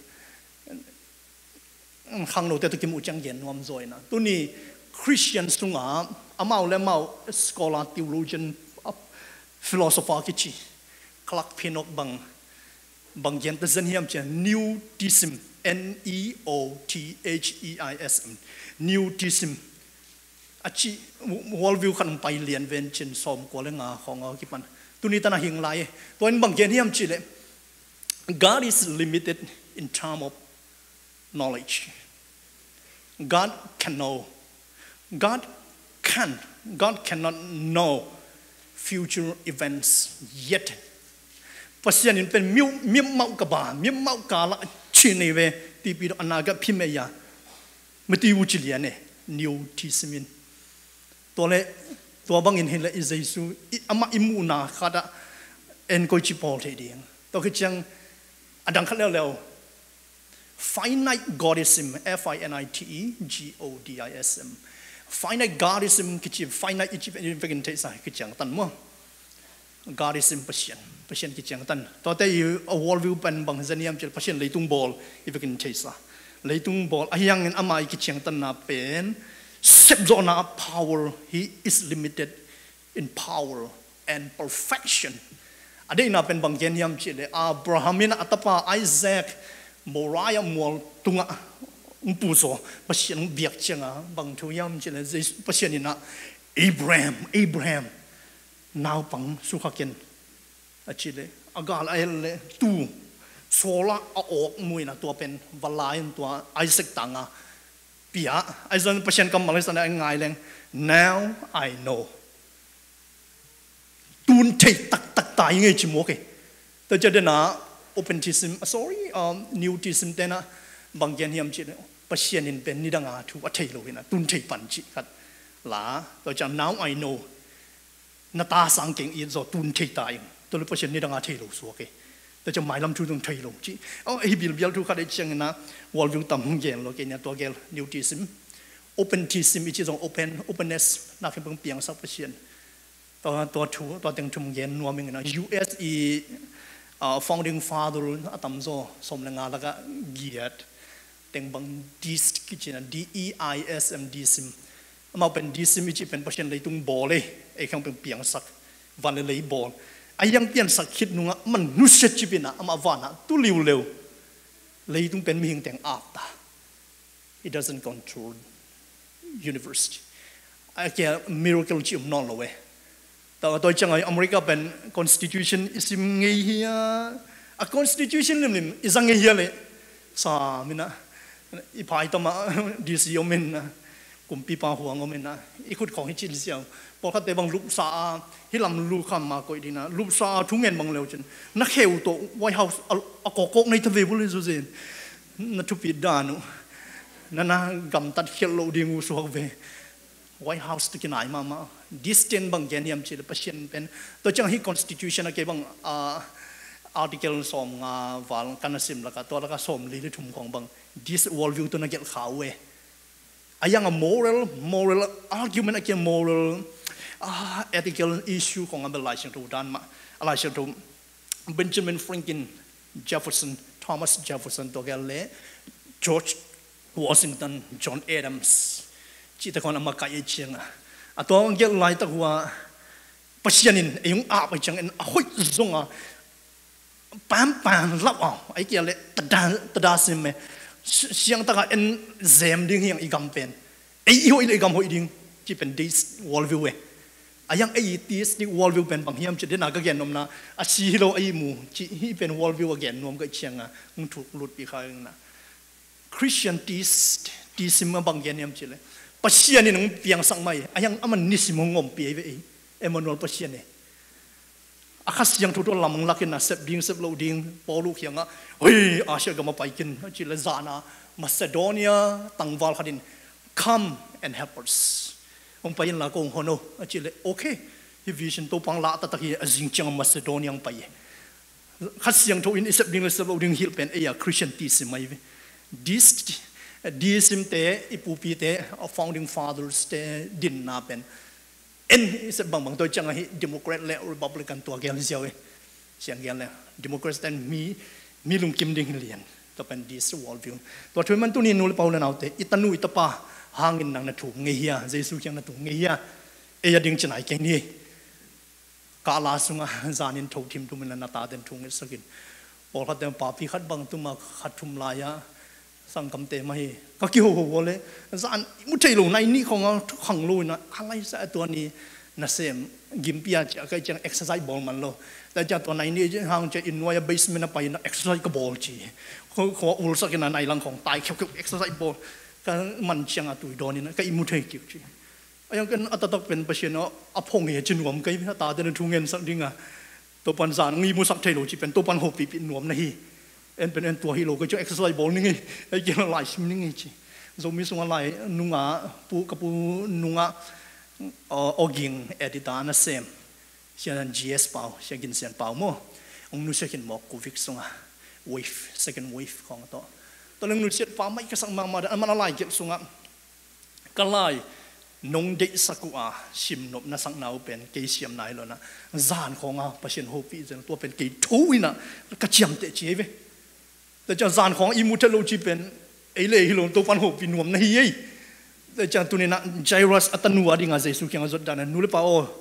khang no te to kim u chang yen nom zoi na tu ni Christian sunga amau le mau scholar theologian philosopher ki chi klak pinok bang bang yen ta zan hiam cha new tism N E O T H E I S M new tism achi world view khan pai lian ven chen som ko le nga khong ki pan tu ni ta na hing lai to en bang yen hiam chi le God is limited in term of knowledge. God can know. God can. God cannot know future events yet. Pasien in pen miu miu mau ka ba miu mau ka la chi ne ve ti pi anaga phi me ya mati u chi lian ne New Testament to le to bang in hin le Jesu ama imu na khada en ko chi Paul the ding to ki chang adang khat leo finite godism F I N I T E G O D I S M finite godism ki chi finite chi vegan te sa ki chang tan mo godism pasien pasien ki chang tan to te a world view pan bang zaniam chel pasien leitung bol i vegan te sa leitung bol ayang en amai ki chang tan na pen sep zo na power he is limited in power and perfection. Ade na pen banggen yam chile Abrahamin atapa Isaac Moriah mol tunga umpuso pasien biak chenga bang thu yam chile pasien ina Abraham Abraham now pang sukhaken achile agal aile tu sola a ok muina to pen valain to Isaac tanga pia Isaac pasien kam malaysan ngai leng now I know tun thei tak tak tai ngai chimo ke to jade na open tism sorry um new tism tena banggen hiam chi pasien in pen ni danga thu a thei lo hina tun thei pan chi khat la to jam now I know na ta sang keng i zo tun thei tai to le pasien ni danga thei lo so ke to jam mai lam thu tung thei lo chi oh e bil bil thu khat e chang na wal vu tam gen lo ke nya to gel new tism open tism i chi zong open openness na khem pang piang sak pasien to to thu to teng thum gen nuam ming na U S E uh, founding father atam zo som lenga laga giat teng bang dis kitchen D E I S M disim ama pen disim chi pen pasien lei tung bol e e khang peng piang sak van le lei bol ayang pian sak khit nunga man nu set chi pina ama wana tu liu leu lei tung pen mi hing teng afta it doesn't control universe I can miracle chi um non lo we ta to chang ai America pen constitution isim ngai hia a constitution lim lim izang ngai hia le sa mina i pai to ma dis yomen kum pi pa huang omen na i khut khong hi chin siao po khat te bang lup sa hi lam lu kham ma koi dina lup sa thu ngen bang leu chen na kheu to White House a ko kok nei thave bul zu zen na thu pi danu na na gam tat khel lo dingu su hok ve White House to kinai mama distant bang gen yam chi pasien pen to chang hi constitution a ke bang a article som nga wal kanasim la ka to la ka som li thum khong bang this world view to na gel khawe ayang a moral moral argument against moral uh, ethical issue kong ang balay siyang to dan ma alay siyang to Benjamin Franklin Jefferson Thomas Jefferson to gale George Washington John Adams chita kon ang makaya chiyang ato ang gel lay ta huwa pasyanin yung apa chiyang ahoy zonga pam pam lap oh ay kaya le tada tada sim siang taka en zem ding hiang igam pen ai ho ile igam ho ding chi pen this world view e ayang ai this the world view pen bang hiam chi dena ga gen nom na a si lo ai mu chi hi pen world view again nom ga chianga ng thuk lut pi kha na Christian this this sim bang gen hiam chi le pasian ni nang piang sang mai ayang aman ni sim ngom pi e Emmanuel pasian e akas yang tu tu lamang lakin na sep ding sep lo ding polu khianga oi Asia gama paikin chile zana Macedonia tangwal khadin come and help us ong payin la kong hono chile okay hi vision to pang la ta ta hi azing chang Macedonia ang pai khas yang to in sep ding sep lo ding hil pen e ya Christian tis mai this this te ipupi te founding fathers te din na pen en is bang bang to chang hi Democrat le Republican to gel siaw e siang gel le Democrats ten mi mi lum kim ding lian to pen this world view to thoi man tu ni nul paula naute itanu itapa hangin nang na thu nge hia Jesu kyang na thu nge hia e ya ding chnai ke ni ka la sunga zanin tho thim tu man na ta den thung sakin or khat dem pa pi khat bang tu ma khat thum la ya sang kam te mai ka ki ho ho le zan mu thei lo nai ni khong khang lo na halai sa to ni na sem gim pia cha ka chang exercise ball man lo ta cha to nai ni hang cha in wa basement na pai na exercise ka ball chi kho kho ul sa na nai lang khong tai khep khep exercise ball ka man chang a tu do ni na ka i mu thei ki chi ayang kan atatak pen pasien no aphong he chin wam kai ta den thu ngen sak dinga to pan zan ngi mu sak thei lo chi pen to pan ho pi pi nuam na hi en pen en tua hi lo ka cho exercise ball ni ngi ai ki lai sim ni ngi chi zo mi sunga lai nunga pu ka pu nunga o ging edita na sem sian G S pau sian gin sian pau mo ong nu sekin mo covid sunga wave second wave khong to to leng nu set pa mai ka sang ma ma an man lai ki sunga ka lai nong de sakua sim nop na sang nau pen ke siam nai lo na zan khonga pasien ho pi zen to pen ke thuina ka chiam te chi veแต่จะจานของอิมุทะโลจีเป็นไอเล่ฮิโลนตัวปันหกปีนวมนะฮีแต่จะตัวนี้นะไจรัสอัตโนมัติงาเจสุขียงจดดานะนูเลปาโอ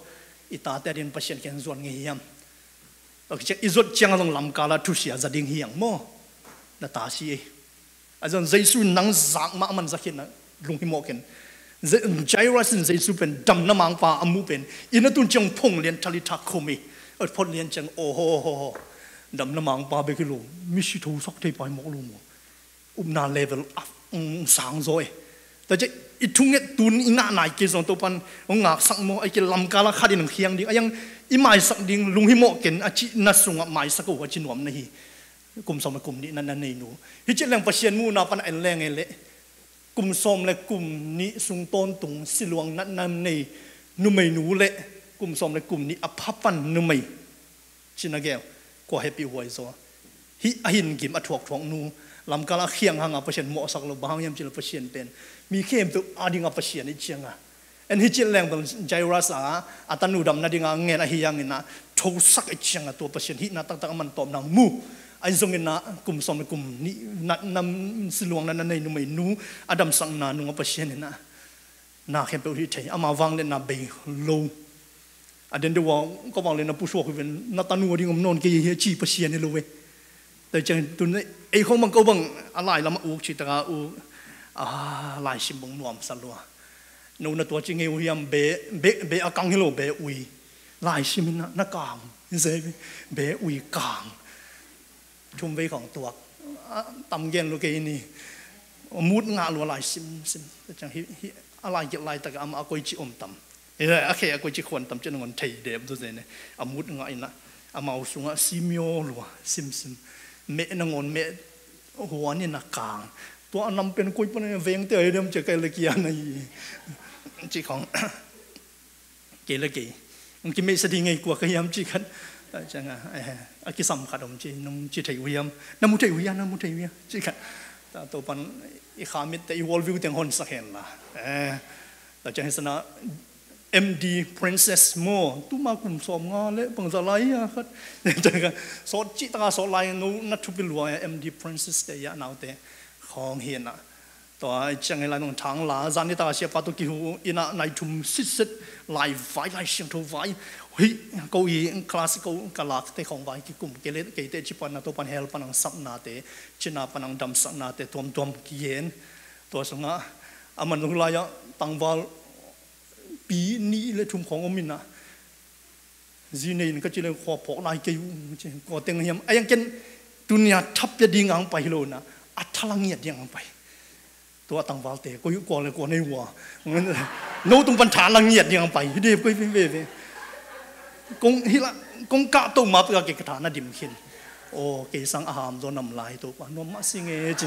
อิตาแต่เรียนประเชียนแกงส่วนเงียมเราจะอิจุดจังลงลำกาลทุเสียจะดิ่งเหียงโม่นาตาชีอาจารย์ใจสู้นังสักมามันสักเห็นนะลุงหิมกันใจรัสินใจสู้เป็นดำน้ำมังปลาอมูเป็นอินตุนจังพงเรียนทะเลทักคมีเออพอเรียนจังโอ้โหดำน้ำมังปลาไปกิโลมิชิทูสักเทไปหมกลุมอุบนาเลเวลอัพสังโซยแต่จะอีทุ่งเงี้ยตุนอีน่าไหนกินส่งตัวปันงงากสักโมไอ้กินลำกาลคาดินเคียงดิไอ้ยังอีไม้สักดิ่งลุงหิมกันอาชินัสุงไม้สักกูอาชินวมนี่กลุ่มสมกลุ่มนี้นั่นนั่นนี่หนูฮิจิแรงประเชียนมูนาปันเอ็นแรงเอเละกลุ่มสมและกลุ่มนี้สุงต้นตุงสิลวงนั่นนั่นนี่นุ่มไม่หนูเละกลุ่มสมและกลุ่มนี้อภัพปันนุ่มไม่ชินาแก้วก็ให้ปีหวยโซฮิอหินกิมอถวกถวงนูลำกาลเคียงหางประเชียนหมอสักลบางยามจิลประเชียนเป็นมีเข้มตัวอาดิงประเชียนนี่เชียงอ่ะอันฮิจิแรงเป็นใจรัสอาอัตนูดำนาดิงเงินอหิยังเงินนะทูสักเชียงอ่ะตัวประเชียนฮินาตั้งแต่มันตอมนางมูไอ้ทรงเงินนะกลุ่มสมกลุ่มนี้นัดนำสิลวงนั้นในนุ่มไม่นูอดัมสังนานุ่งประเชียนนะนาเข้มเป็นที่ไทยอามาวังเลยนาเบโลอันเดนเดียวก็บอกเลยนะผู้ช่วยคือเป็นนัตนูดิงมนนกี่เฮียจีประเชียนนี่เลยแต่จังตุนไอ้ของมันก็บังอะไรละมาอูชิตาอูอ่าลายชิมบงนวมสลัวนูนตัวจริงเอวิยมเบเบเบอากังฮิโลเบอุยลายชิมินะนักกางเซเบอุยกางชุมเวของตัวตำเย็นลูกเอนี่มุดงาลัวลายชิมชิมจังฮิอะไรเกี่ยวอะไรแต่ก็อามาอากอยจิอมตำเออโอเคอากอยจิขวนตำจะนงอนไทยเดบตัวเจเนี่ยอามุดงาอินะอามาอุสุงะซิมิโอลัวซิมซิมเมนงอนเมหัวนี่นักกางตัวอันนำเป็นกุยปนเวงเตยเดิมจะเกลเกียนี่จีของเกลเกียมันกินไม่สะดีไงกว่าขยำจีกันจังอ่ะอากิสัมขัดอมจีน้องจีไทยวิยมน้ำมุไทยวิยน้ำมุไทยวิยจีกันแต่ตัวปันอีขามิดแต่อีวอลวิวเตียงหอนสักเห็นละแต่จะเห็นสนะ เอ็ม ดี Princess โมตู้มากลุ่มสมงานเลยปังสลายอ่ะครับจังกันสอดจิตตาสอดลายนู้นัททุบิลวาย เอ็ม ดี Princess แต่ยะนาวแต่ของเห็นอ่ะตัวจังไงล่ะน้องทางลาจานิตาเสียปาตุกิหูอินะในทุ่มสิสิลายไฟลายเสียงทุ่มไฟเฮ้ยเก้าอี้คลาสสิกกลากแต่ของไฟกิกลุ่มเกล็ดเกล็ดจิปันนะตัวปันเฮลปันังสับนาเตจินาปันังดำสับนาเตตัวตัวกิเย็นตัวสงะอามันลงลายตังวาลปีนี้เลยทุ่มของอมินนะจีเนนก็จะเลยขอพกลายเกี่ยวก็เต็งเหียมไอ้ยังเกนตุนยาทับจะดิ่งอังไปโลนะอัทลังเงียดดิ่งอังไปตัวตังวาลเตก็ยุกว่าเลยกว่าในหัวงั้นโน้ตรงปัญหาลังเงียดดิ่งอังไปเดี๋ยวไปเว่ยกงฮิละกงกะตัวมาเพื่อเก็บฐานดิมขินโอ้เกสังอาหารโดนนำลายตัวปะนมมาสิเงจิ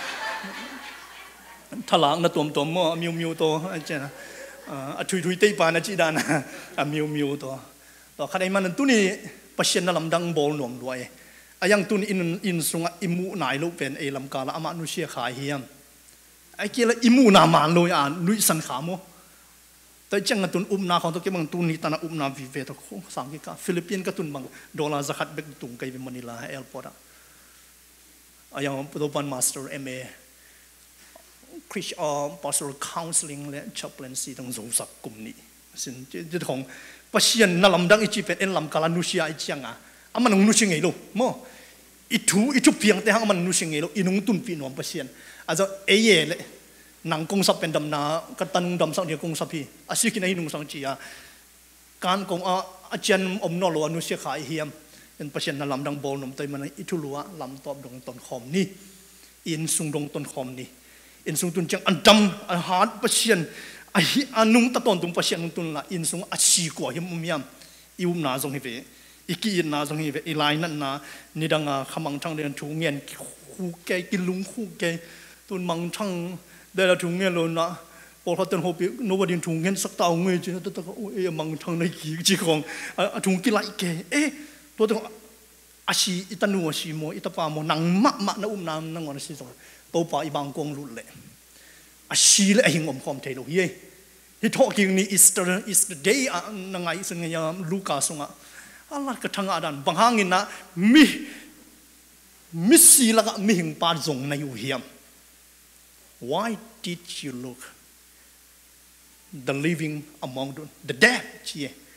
ทลางนะตัวตัวมั่วมิวมิวตัวไอ้เจ้าอ่าถุยถุยเตยปานะจีดานะอ่ามิวมิวตัวต่อขณะมันตุนี่ประเชียนลำดังบอลหน่วงด้วยไอ้ยังตุนี่อินอินสุงอิมูนายลูกเป็นไอ้ลำกาละอามานุเชียขายเฮียมไอ้เกี่ยละอิมูนามานเลยอ่ะลุยสันขาโมแต่จังตุนอุ้มนาของตัวเก็บบังตุนนี่ตานะอุ้มนาวิเวตโคสังเกตฟิลิปปินส์ก็ตุนบังดอลลาร์สกัดเบกตุงไกวิมนิลาเอลปอร์ตไอ้ยังตัวปันมาสเตอร์เอ็มเอคริสต์อาร์พาสตอร์คาวน์ซิลิงและชัปเลนซีต้องส่งสักกลุ่มนี้ซึ่งจะของประเชียนนั่นลำดังอีจีเป็นเอ็นลำกาลานุเชียไอจังอ่ะอามันนุเชียไงลูกมั่วอีทูอีทูเพียงแต่หางมันนุเชียไงลูกอีนุ่งตุนปีนวมประเชียนอาจจะเอเย่เลยหนังกงสับเป็นดำนากัตันดำสังเดียกงสับพี่อาศัยกินไอ้นุ่งสังจีอาการกงอาจารย์อมนอลวนุเชียขายเฮียมเป็นประเชียนนั่นลำดังโบนมเตยมันอีทุลัวลำตอบดงต้นคอมนี่อินซุงดงต้นคอมนี่อินซุงตุนจังอันดำอันฮาร์ดประเชียนไอ้อันนุ่งตะตอนตุงประเชียนนุ่งตุนละอินซุงอาชีกว่าเฮียมุมยามอิวนาทรงเฮเวอีกีนาทรงเฮเวอีไลนั่นนะนี่ดังอ่ะขมังช่างเรียนชูเงียนคู่แกกินลุงคู่แกตุนมังช่างได้ละถุงเงี้ยเลยนะพอเขาเต้นหัวปีโนบดินถุงเงี้ยสักเต่าเงี้ยจีนั่นตัวก็โอ้ยมังทางในขี้จีของถุงกิไลแกเอ๊ะตัวตัวอาชีอิตานูอาชีโมอิตาปาโมนังมะมะนะอุ้มน้ำนังวันสิสองตัวป่าอีบางกงลุเลยอาชีเลยหิงอมคอมเทโลเย่ที่ทอกิงนี่อิสเตอร์อิสเตอร์เดย์อ่ะนังไงซึ่งเนี่ยลูกาสงอ่ะอะไรก็ทั้งอาดันบางห้างนี่นะมิมิสีละก็มิหิงปาจงในอยู่เฮียมWhy did you look the living among them, the dead? ชี้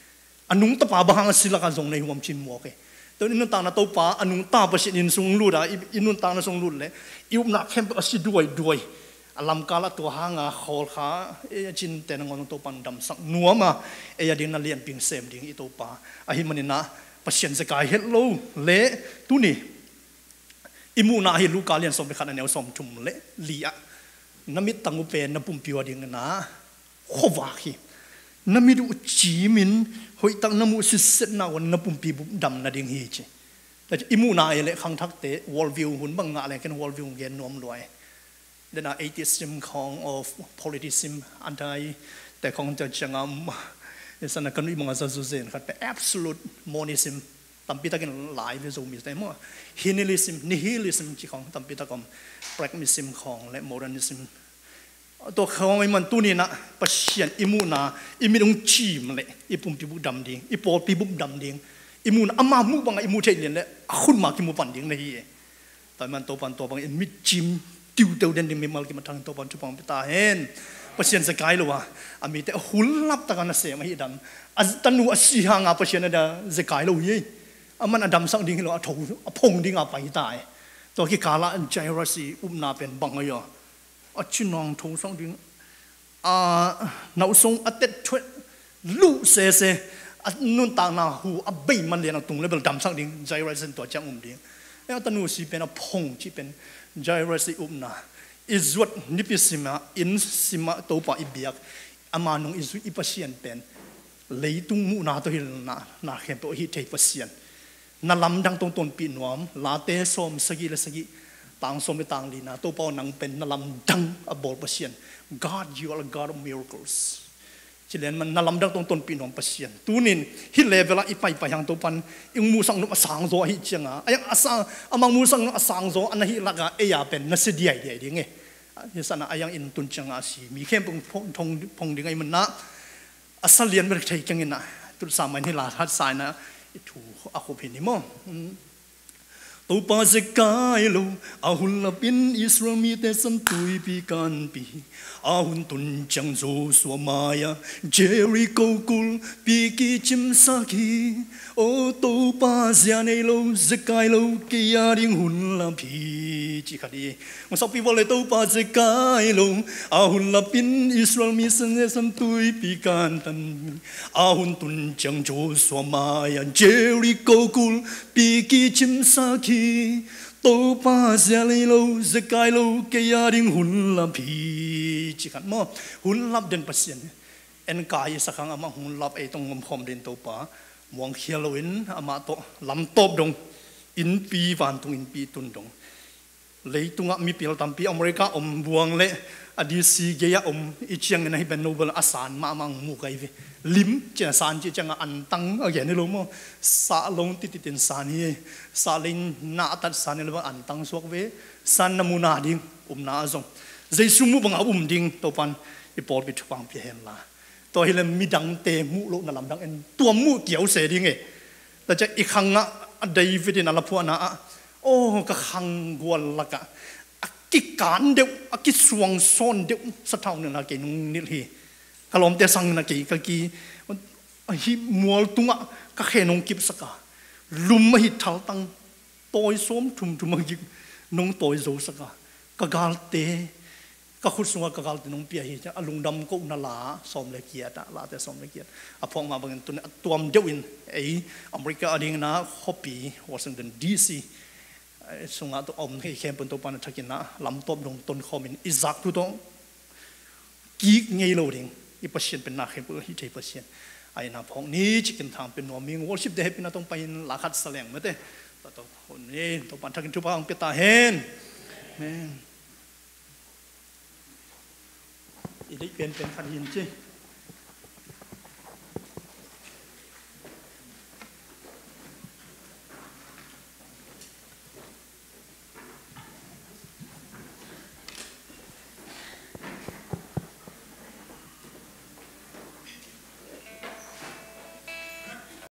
อันนุ่งตาป่าบางสิละกันส่งในหัวมชิมหมอกตัวนี้นุ่งตาหน้าตัวป่าอันนุ่งตาประสิทธิ์อินทรงลุดอ่ะอินนุ่งตาหน้าทรงลุดเลยอิวนักเข้มประสิทธิ์ด้วยด้วยอลัมกาละตัวหางาขอลขาเอจินแต่นงอนตัวปันดำสักนัวมาเอยดิ่งนั่นเลียนปิงเซมดิ่งอีตัวป่าอาหิมันนะประสิทธิ์สกายเฮลโลเละตัวนี้อิมูนาฮิลูกาเลียนสมไปขันอันเนวสมจุมเละลีอะน้ำมิดตังอุเปนน้ำปุ่มปิวดิ่งนะขวาขีน้ำมิดอุจีมินหอยตังน้ำมุสิเสนาวันน้ำปุ่มปิวดำนาดิ่งฮีจีแต่อิมูนาเอเละขังทักเตะวอลวิวหุ่นบังงะอะไรกันวอลวิวเย็นนวมรวยเดน่าเอติซิมของ of politicism อันใดแต่ของจะจังอ่ะสนักกันอีมังอาซาซูเซนครับเป็น absolute monism ตั้มพิตากันหลายวิโซมิสแต่มั่ว nihilism nihilism ที่ของตั้มพิตากัน pragmatism ของและ modernism ตัวเขาไอ้มันตัวนี้นะประชันอิมูนาอิมิดงจีมเลยอิปุ่มปิบุดำดิ่งอิปอปิบุดำดิ่งอิมูนาอามามุบังอิมูเทเลียนเลยคุณมากิมูปันดิ่งเลยแต่มันตัวปันตัวบังอิมิดจิมติวเตวเดนดิ่งมีมากิมาทางตัวปันชุบังพิตาเห็นประชันสกายหรอวะอามีแต่หุ่นลับตะกันเสียมาฮิดันอันตันนูอัศยางาประชันนั่นสกายหรอยี่อามันอดัมสังดิ่งหรอถูอพงดิ่งอาไปตายตัวที่กาละใจรัสซีอุ้มนาเป็นบังเงยอชินองทูสังดิ่งอ่าหนาวทรงอัตเตชวลูเซเซอันนุ่นต่างนาหูอับเบย์มันเรียนตรงเลเวลดัมสังดิ่งใจรัสซีตัวจังอุ้มดิ่งแล้วตันนูสีเป็นอพงที่เป็นใจรัสซีอุ้มนาอิจวัดนิพิสิมาอินสิมาตัวป่าอิบยักอามานุงอิจวัดอิปัสยันเป็นเลยตุงมูนาตัวหิลนานาเข้มตัวหิเทปัสยันนั่นลำดังตรงต้นปีนวมลาเตสอมสกิละสกิต่างสมไปต่างลีนาตัวเป้านังเป็นนั่นลำดังอบอลปัสยัน God you are a God of miracles เฉลี่ยมันนั่นลำดังตรงต้นปีนวมปัสยันตัวนี้ฮิเลเวลาอีไปไปยังตัวปันยังมูสังนุอสังโซฮิจังอ่ะยังอสังอามังมูสังนุอสังโซอันนั้นฮิลักะเอียเป็นนัสเดียเดียดิ่งเงี้ยยิ่งสันอายังอินตุนจังอาศีมีเข้มพงพงทงพงดิ่งไงมันนะอาศัยเรียนเป็นใครจังเงี้ยนะตุสามันที่ลาทัดสายนะถูอาคุพินิมตัวป้าจะกายโลอาหุ่นละเป็นอิสรามีแต่สันตุยปีกันปีอาหุ่นตุนจังโซสวมายาเจริโกกุลปีกิจิมสักีโอตัวป้าจะในโลจะกายโลกิยาดิ่งหุ่นละพีจิคดีมันสอบปีวันเลยตัวป้าจะกายโลอาหุ่นละเป็นอิสรามีสันสันตุยปีกันตันอาหุ่นตุนจังโซสวมายาเจริโกกุลปีกิจิมสักีตัวป้าเสียเลยเราจะกายเราแกยาดิ่งหุ่นลับพีจิกันมั่วหุ่นลับเดินปัสยันเอ็นกายสักครั้งอามาหุ่นลับไอ้ตรงงมพรมเดินตัวป้ามองเขียวเราเห็นอามาโตลำตบดงอินปีวันตรงอินปีตุนดงเลยตรงอ่ะมีปีเราทำปีอเมริกาอมบวงเละอดีตสีเกียอมอีเชียงในเป็นโนเบลอาสานมามังมูไกวิลิมเจ้าสานที่จังอันตังอะไรนี่รู้มั้งสาลงติดติดสานนี่สาลินนาตัดสานนี่รู้ว่าอันตังสวกเวสานน้ำมูนาดิ่งอุ้มนาจงใจสุ่มบังอาอุ้มดิ่งตัวปันอีปอดไปฟังเพียงละตัวเฮเลมีดังเตมูโลนั่นลำดังเอ็นตัวมูเกี่ยวเสียดิ่งเอแต่จะอีกครั้งอ่ะเดวิดนั่นละพวกน่ะโอ้ก็ขังกวนละกะกิการเดียวกิสวงซ้อนเดียวสะเท่าหนึ่งนะกินนิลฮีกะลอมเตสังนะกิกะกีฮิมัวตุงะกะเขนงกิบสกาลุมมาหิทัลตังตอยซ้อมทุมทุมมากินงตอยโซสกากะกาลเตกะขุดสงกะกาลเตนงเปียฮิจะอลุงดำก็อุนลาซ้อมเลเกียตะลาเตซ้อมเลเกียตอะพองมาบังตุนตัวมเดียวอินไออเมริกาดิ่งนะฮอปปี้วอชิงตันดีซีสงฆ์ตัวอมให้เข้มเป็นตัวปันทักกินนะลำต้มลงต้นคอมินอิจักตัวต้องกีกเงยโลดิ่งอีปัสเซียนเป็นนักเข้มเป็นฮิตปัสเซียนไอ้นาพองนี้จิกินทางเป็นหัวมิงวอลชิปเดฮเป็นนาต้องไปหลักขัดแสลงไม่ได้แต่ตัวคนนี้ตัวปันทักกินทุบพังเปตาเฮนแม่อีเด็กเป็นเป็นขัดหินจี